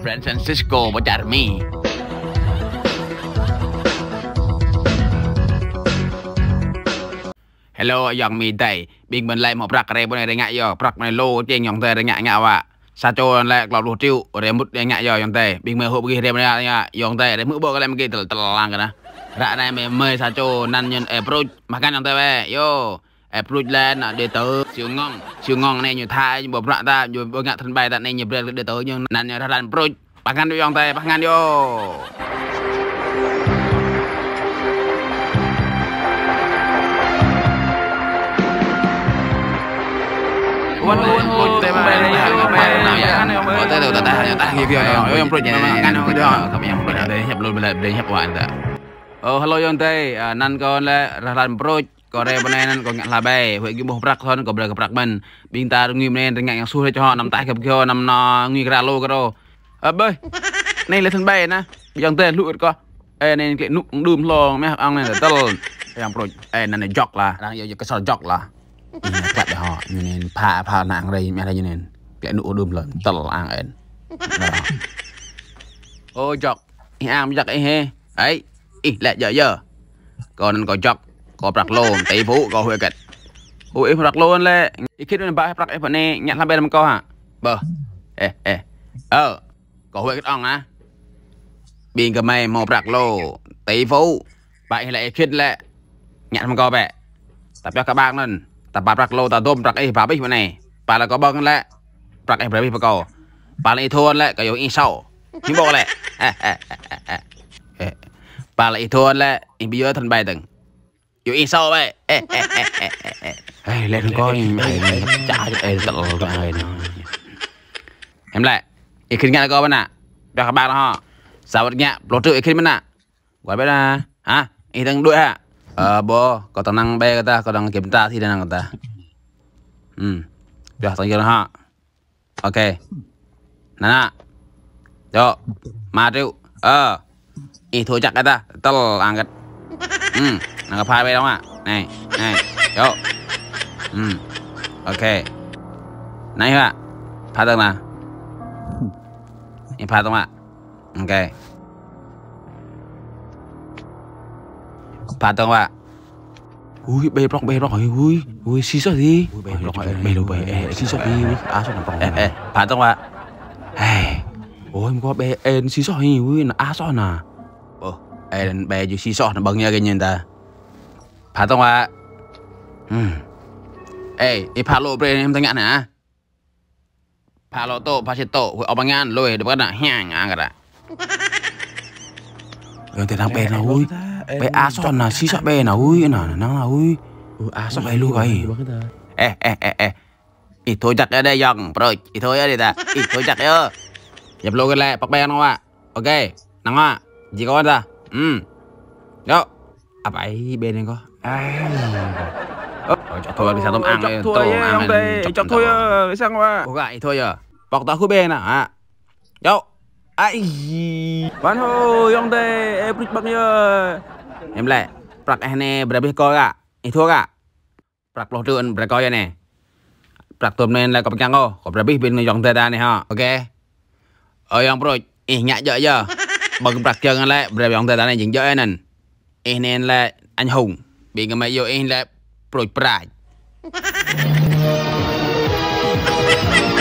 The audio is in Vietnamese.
Francisco bố chả mi hello dòng mi tây bình bên lại một rạc này bên này ngại giờ rạc này lô trên dòng tây ngại ngạo ạ sa cho lại lọt lụt tiêu để mút ngại giờ dòng tây bình mơ hộp ghi đây bên này dòng tây để mũ bộ cái em ghi từ lang cái đó rạ này mày mời sa cho nan nhân approach makan dòng tây về yo approach lên để tới siêu ngon này như thai bộ rạ ta như bộ ngạ thân bay ta này như bê để tới nhưng nan như ra approach makan đi dòng tây makan yo Hãy subscribe cho kênh Ghiền Mì Gõ để không bỏ lỡ những video hấp dẫn. Hello yon teh nan kon le ralan pro Korea bên nan kon ngặt là bè huyện kim bồ prak thon ko bờ prak bên bing ta ngim nen ngặt yang suh cho họ nằm tại gặp kêu nằm no nghi ra lô cái đồ bơi này là thân bè na yon teh lụi co nên cái nụ đùm lo mấy ăn này là tao yang pro nan này jok là đang giờ cái sò jok là các họ như nên pha nặng đây mẹ đây như nên cái nụ đùm lợn tao ăn ên ôi jok ăn jok ấy ấy lại giờ còn có chọc có bạc lô tỷ phú có huệ kịch huệ bạc lô lên khi đó ba bạc phần này nhận làm bên làm co hả bờ có huệ kịch ong á biên cái mày một bạc lô tỷ phú vậy lại khi lại nhận làm co bẹ tập cho các bạn nên tập bạc lô tập tôm bạc ấy phá bích phần này bà là có băng lại bạc ấy phải bích co bà lại thua lại cái yếu in sâu những bộ lại bà lại thua lại anh bây giờ thân bài từng dù in sâu vậy lên coi trả cho em tận em lại ý kiến nghe coi bên nè cho các bạn họ sao vật nhẹ lột trừ ý kiến bên nè gọi bên nè hả ý đang đuổi hả bố có tao năng bê người ta có đang kiểm tra thì đang người ta cho tao giờ họ ok nè cho mà triệu thôi chắc cái ta tao ăn cái nó phai về đâu ạ này yo ok này hả phai được mà em phai không ạ ok phai được ạ ui bê róc ui xí sao gì bê xí sao gì sao nó phai được ạ ôi em có bê en xí sao gì ui nó sao nè bè dù xì xò nó bận nha cái nhìn ta phá tông à phá lộ bè em ta ngạn hả phá lộ tổ phá chết tổ ở bằng ngàn lôi được cái nào hàng ăn cả đã thì thằng bè nào ui bè a son là xì xò bè nào ui nào năng nào ui a son bè luôn vậy ít thôi chặt ở đây dòng rồi ít thôi ở đây ta ít thôi chặt ở dập lô cái lẹ bắt bè nó à ok năng à gì có ta đó vậy bên này có cho thôi đi sao tôm ăn đây cho thôi sang qua gậy thôi giờ bọc tao khu bên à yo ai bán hồ ông đây em bịch bạc nhờ em lại bạc này berapa coi à itu à bạc lột trơn berapa coi này bạc tôm nên là có bạc trắng có berapa bên dòng tây ta này ha ok yang pro nhẹ giờ bằng bạc chân lại berapa dòng tây ta này dính dỡ nên nên là anh hùng bị cái máy vô là proi pride